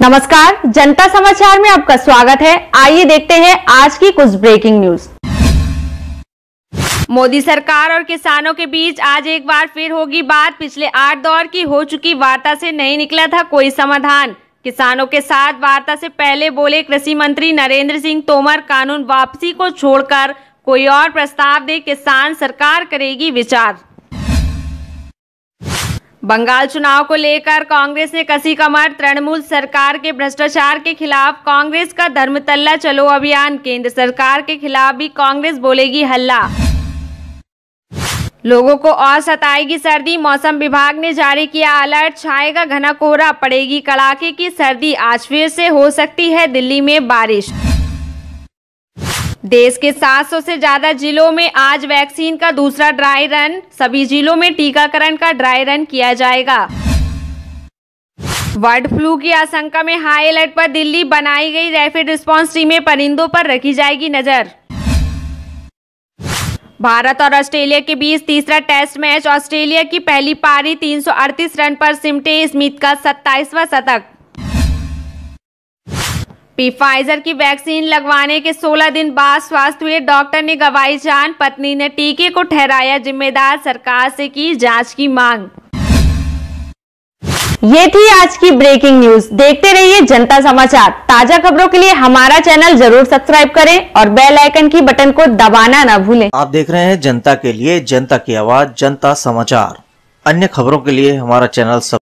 नमस्कार, जनता समाचार में आपका स्वागत है। आइए देखते हैं आज की कुछ ब्रेकिंग न्यूज। मोदी सरकार और किसानों के बीच आज एक बार फिर होगी बात। पिछले 8 दौर की हो चुकी वार्ता से नहीं निकला था कोई समाधान। किसानों के साथ वार्ता से पहले बोले कृषि मंत्री नरेंद्र सिंह तोमर, कानून वापसी को छोड़कर कोई और प्रस्ताव दे किसान सरकार करेगी विचार। बंगाल चुनाव को लेकर कांग्रेस ने कसी कमर। तृणमूल सरकार के भ्रष्टाचार के खिलाफ कांग्रेस का धर्मतल्ला चलो अभियान। केंद्र सरकार के खिलाफ भी कांग्रेस बोलेगी हल्ला। लोगों को और सताएगी सर्दी। मौसम विभाग ने जारी किया अलर्ट। छाएगा घना कोहरा, पड़ेगी कड़ाके की सर्दी। आज फिर से हो सकती है दिल्ली में बारिश। देश के 700 से ज्यादा जिलों में आज वैक्सीन का दूसरा ड्राई रन। सभी जिलों में टीकाकरण का ड्राई रन किया जाएगा। बर्ड फ्लू की आशंका में हाई अलर्ट पर दिल्ली। बनाई गई रैपिड रिस्पांस टीमें, परिंदों पर रखी जाएगी नजर। भारत और ऑस्ट्रेलिया के बीच तीसरा टेस्ट मैच। ऑस्ट्रेलिया की पहली पारी 338 रन पर सिमटे स्मिथ का 27वां शतक। फाइजर की वैक्सीन लगवाने के 16 दिन बाद स्वस्थ हुए डॉक्टर ने गंवाई जान। पत्नी ने टीके को ठहराया जिम्मेदार, सरकार से की जांच की मांग। ये थी आज की ब्रेकिंग न्यूज। देखते रहिए जनता समाचार। ताजा खबरों के लिए हमारा चैनल जरूर सब्सक्राइब करें और बेल आइकन की बटन को दबाना न भूलें। आप देख रहे हैं जनता के लिए, जनता की आवाज, जनता समाचार। अन्य खबरों के लिए हमारा चैनल